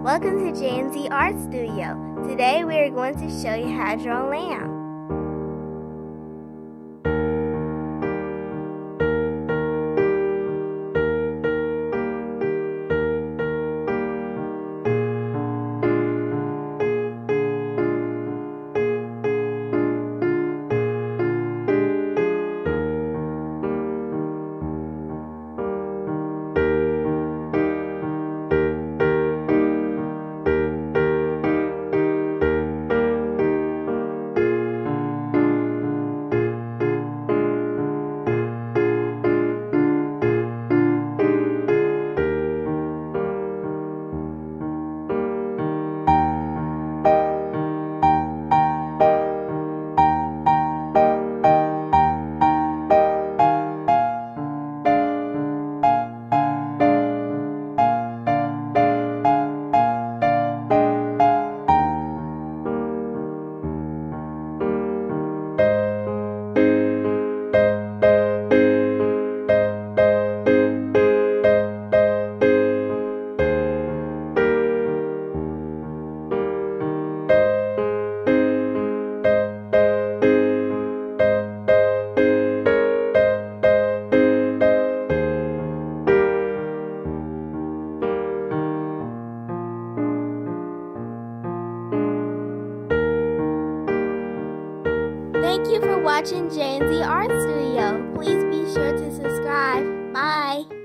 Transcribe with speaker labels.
Speaker 1: Welcome to Jay Zee Art Studio. Today we are going to show you how to draw a lamb. Thank you for watching Jay Zee Art Studio. Please be sure to subscribe. Bye.